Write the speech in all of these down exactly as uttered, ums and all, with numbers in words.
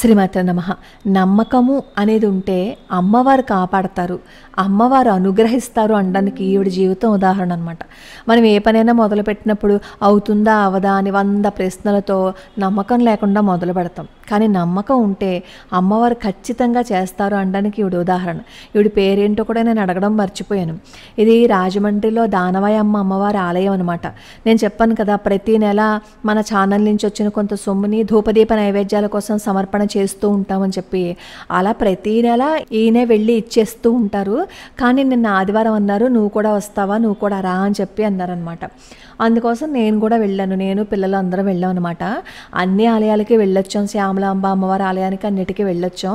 శ్రీమాత్ర నమః. నమ్మకము అనేది ఉంటే అమ్మవారు కాపాడతారు, అమ్మవారు అనుగ్రహిస్తారు అనడానికి ఈవిడ జీవితం ఉదాహరణ అనమాట. మనం ఏ పనైనా మొదలు పెట్టినప్పుడు అవుతుందా అవదా అని వంద ప్రశ్నలతో నమ్మకం లేకుండా మొదలు పెడతాం. కానీ నమ్మకం ఉంటే అమ్మవారు ఖచ్చితంగా చేస్తారు అనడానికి ఈవిడ ఉదాహరణ. ఈవిడ పేరేంటో కూడా నేను అడగడం మర్చిపోయాను. ఇది రాజమండ్రిలో దానవాయమ్మ అమ్మవారి ఆలయం అనమాట. నేను చెప్పాను కదా, ప్రతి నెల మన ఛానల్ నుంచి వచ్చిన కొంత సొమ్ముని ధూపదీప నైవేద్యాల కోసం సమర్పణ చేస్తూ ఉంటామని చెప్పి అలా ప్రతి నెల ఈయనే వెళ్ళి ఇచ్చేస్తూ ఉంటారు. కానీ నిన్న ఆదివారం అన్నారు, నువ్వు కూడా వస్తావా, నువ్వు కూడా రా అని చెప్పి అన్నారనమాట. అందుకోసం నేను కూడా వెళ్ళాను, నేను పిల్లలు అందరం వెళ్ళాం అనమాట. అన్ని ఆలయాలకి వెళ్ళొచ్చాం, శ్యామలాంబ అమ్మవారి ఆలయానికి అన్నిటికీ వెళ్ళొచ్చాం.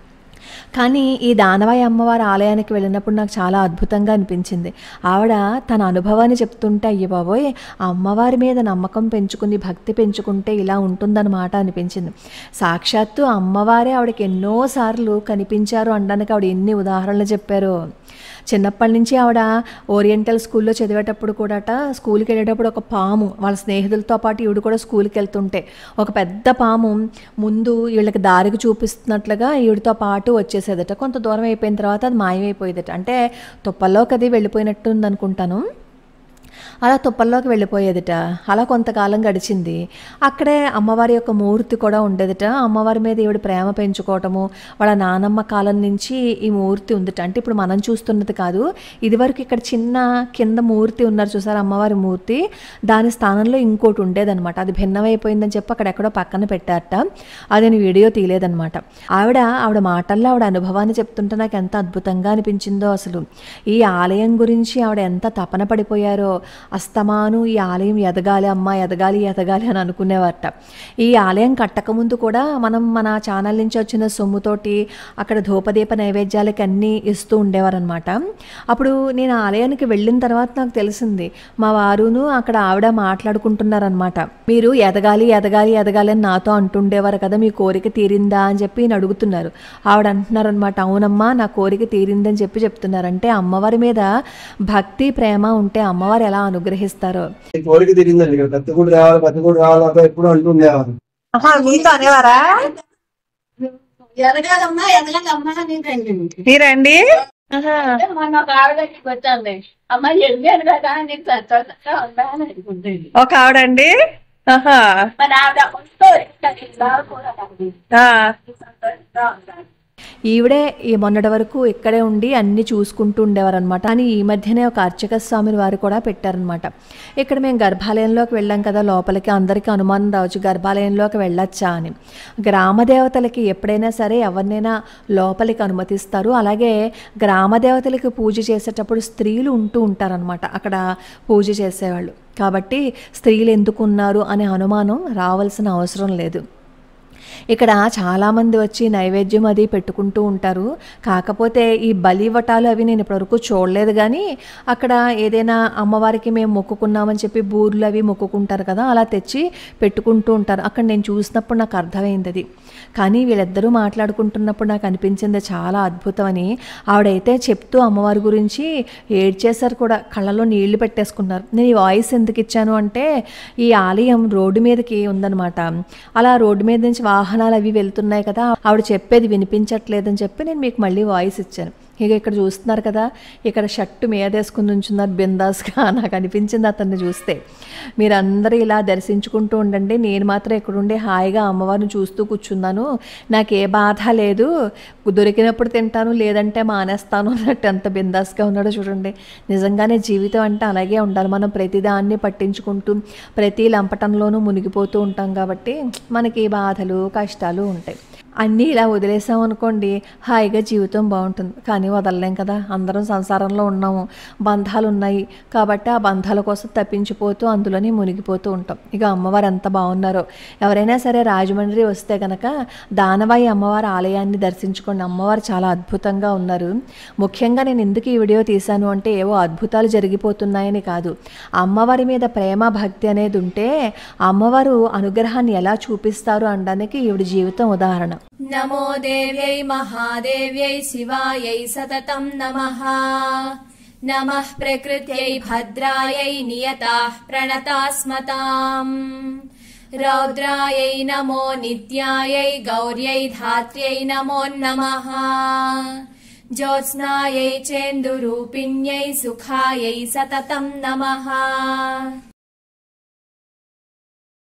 కానీ ఈ దానవాయి అమ్మవారి ఆలయానికి వెళ్ళినప్పుడు నాకు చాలా అద్భుతంగా అనిపించింది. ఆవిడ తన అనుభవాన్ని చెప్తుంటే అయ్య బాబోయ్, అమ్మవారి మీద నమ్మకం పెంచుకుని భక్తి పెంచుకుంటే ఇలా ఉంటుందన్నమాట అనిపించింది. సాక్షాత్తు అమ్మవారే ఆవిడకి ఎన్నోసార్లు కనిపించారు అనడానికి ఆవిడ ఎన్ని ఉదాహరణలు చెప్పారు. చిన్నప్పటి నుంచి ఆవిడ ఓరియంటల్ స్కూల్లో చదివేటప్పుడు కూడాట స్కూల్కి వెళ్ళేటప్పుడు ఒక పాము వాళ్ళ స్నేహితులతో పాటు ఈవిడ కూడా స్కూల్కి వెళ్తుంటే ఒక పెద్ద పాము ముందు వీళ్ళకి దారికి చూపిస్తున్నట్లుగా ఈవిడతో పాటు వచ్చేసేదట. కొంత దూరం అయిపోయిన తర్వాత అది మాయమైపోయేదట. అంటే తుప్పల్లోకి అది వెళ్ళిపోయినట్టుంది అనుకుంటాను. అలా తుప్పల్లోకి వెళ్ళిపోయేదిట. అలా కొంతకాలం గడిచింది. అక్కడే అమ్మవారి యొక్క మూర్తి కూడా ఉండేదిట. అమ్మవారి మీద ఈవిడ ప్రేమ పెంచుకోవటము, వాళ్ళ నానమ్మ కాలం నుంచి ఈ మూర్తి ఉందిట. అంటే ఇప్పుడు మనం చూస్తున్నది కాదు, ఇదివరకు ఇక్కడ చిన్న కింద మూర్తి ఉన్నారు చూసారు అమ్మవారి మూర్తి, దాని స్థానంలో ఇంకోటి ఉండేదన్నమాట. అది భిన్నమైపోయిందని చెప్పి అక్కడెక్కడో పక్కన పెట్టారట. అది నేను వీడియో తీయలేదన్నమాట. ఆవిడ ఆవిడ మాటల్లో ఆవిడ అనుభవాన్ని చెప్తుంటే నాకు ఎంత అద్భుతంగా అనిపించిందో. అసలు ఈ ఆలయం గురించి ఆవిడ ఎంత తపన పడిపోయారో. అస్తమాను ఈ ఆలయం ఎదగాలి, అమ్మ ఎదగాలి ఎదగాలి అని అనుకునేవారట. ఈ ఆలయం కట్టకముందు కూడా మనం మన ఛానల్ నుంచి వచ్చిన సొమ్ముతోటి అక్కడ ధూపదీప నైవేద్యాలకి అన్నీ ఇస్తూ ఉండేవారనమాట. అప్పుడు నేను ఆలయానికి వెళ్ళిన తర్వాత నాకు తెలిసింది, మా వారును అక్కడ ఆవిడ మాట్లాడుకుంటున్నారనమాట. మీరు ఎదగాలి ఎదగాలి ఎదగాలి అని నాతో అంటుండేవారు కదా, మీ కోరిక తీరిందా అని చెప్పి నేను అడుగుతున్నారు. ఆవిడ అంటున్నారనమాట, అవునమ్మా నా కోరిక తీరిందని చెప్పి చెప్తున్నారు. అంటే అమ్మవారి మీద భక్తి ప్రేమ ఉంటే అమ్మవారు ఎలా అనుగ్రహిస్తారో. కోరిక తీరిందండి, కత్తికూడు రావాలి కత్తికూడు రావాలి ఎప్పుడు అంటుండేవారు. మీతో అనేవారా మీరండి? ఒక ఆవిడండి. ఈవిడే ఈ మొన్నటి వరకు ఇక్కడే ఉండి అన్ని చూసుకుంటూ ఉండేవారనమాట. కానీ ఈ మధ్యనే ఒక అర్చక స్వామిని వారు కూడా పెట్టారనమాట. ఇక్కడ మేము గర్భాలయంలోకి వెళ్ళాం కదా, లోపలికి అందరికీ అనుమానం రావచ్చు గర్భాలయంలోకి వెళ్ళొచ్చా అని. గ్రామదేవతలకి ఎప్పుడైనా సరే ఎవరినైనా లోపలికి అనుమతిస్తారు. అలాగే గ్రామదేవతలకి పూజ చేసేటప్పుడు స్త్రీలు ఉంటూ ఉంటారనమాట అక్కడ పూజ చేసేవాళ్ళు. కాబట్టి స్త్రీలు ఎందుకు ఉన్నారు అనే అనుమానం రావాల్సిన అవసరం లేదు. ఇక్కడ చాలామంది వచ్చి నైవేద్యం అది పెట్టుకుంటూ ఉంటారు. కాకపోతే ఈ బలివటాలు అవి నేను ఇప్పటివరకు చూడలేదు. కానీ అక్కడ ఏదైనా అమ్మవారికి మేము మొక్కుకున్నామని చెప్పి బూర్లు అవి మొక్కుకుంటారు కదా, అలా తెచ్చి పెట్టుకుంటూ ఉంటారు. అక్కడ నేను చూసినప్పుడు నాకు అర్థమైంది అది. కానీ వీళ్ళిద్దరూ మాట్లాడుకుంటున్నప్పుడు నాకు అనిపించింది చాలా అద్భుతం అని. ఆవిడైతే చెప్తూ అమ్మవారి గురించి ఏడ్చేశారు కూడా, కళ్ళలో నీళ్లు పెట్టేసుకున్నారు. నేను ఈ వాయిస్ ఎందుకు ఇచ్చాను అంటే, ఈ ఆలయం రోడ్డు మీదకి ఉందన్నమాట. అలా రోడ్డు మీద నుంచి వాహనాలు అవి వెళ్తున్నాయి కదా, ఆవిడ చెప్పేది వినిపించట్లేదని చెప్పి నేను మీకు మళ్ళీ వాయిస్ ఇచ్చాను. ఇక ఇక్కడ చూస్తున్నారు కదా, ఇక్కడ షర్టు మీదేసుకుని ఉంచున్నారు బిందాస్గా. నాకు అనిపించింది అతన్ని చూస్తే. మీరందరూ ఇలా దర్శించుకుంటూ ఉండండి, నేను మాత్రం ఇక్కడుండి హాయిగా అమ్మవారిని చూస్తూ కూర్చున్నాను. నాకు ఏ బాధ లేదు, దొరికినప్పుడు తింటాను లేదంటే మానేస్తాను అన్నట్టు ఎంత బిందాస్గా ఉన్నాడో చూడండి. నిజంగానే జీవితం అంటే అలాగే ఉండాలి. మనం ప్రతిదాన్ని పట్టించుకుంటూ ప్రతి లంపటంలోనూ మునిగిపోతూ ఉంటాం కాబట్టి మనకి బాధలు కష్టాలు ఉంటాయి. అన్నీ ఇలా వదిలేసాం అనుకోండి, హాయిగా జీవితం బాగుంటుంది. కానీ వదలలేం కదా, అందరం సంసారంలో ఉన్నాము, బంధాలు ఉన్నాయి కాబట్టి ఆ బంధాల కోసం తప్పించిపోతూ అందులోనే మునిగిపోతూ ఉంటాం. ఇక అమ్మవారు ఎంత బాగున్నారో. ఎవరైనా సరే రాజమండ్రి వస్తే కనుక దానవాయి అమ్మవారి ఆలయాన్ని దర్శించుకోండి. అమ్మవారు చాలా అద్భుతంగా ఉన్నారు. ముఖ్యంగా నేను ఎందుకు ఈ వీడియో తీశాను అంటే, ఏవో అద్భుతాలు జరిగిపోతున్నాయని కాదు, అమ్మవారి మీద ప్రేమ భక్తి అనేది ఉంటే అమ్మవారు అనుగ్రహాన్ని ఎలా చూపిస్తారు అనడానికి ఈవిడ జీవితం ఉదాహరణ. నమో దేవ్యై మహాదేవ్యై శివాయై సతతం నమః. నమః ప్రకృత్యై భద్రాయై నియతాః ప్రణతాస్మతాం. रौद्रायै नमो नित्यायै गौर्यै धात्र्यै नमो नमः ज्योत्स्नायै चेन्दुरूपिण्यै सुखायै सततं नमः।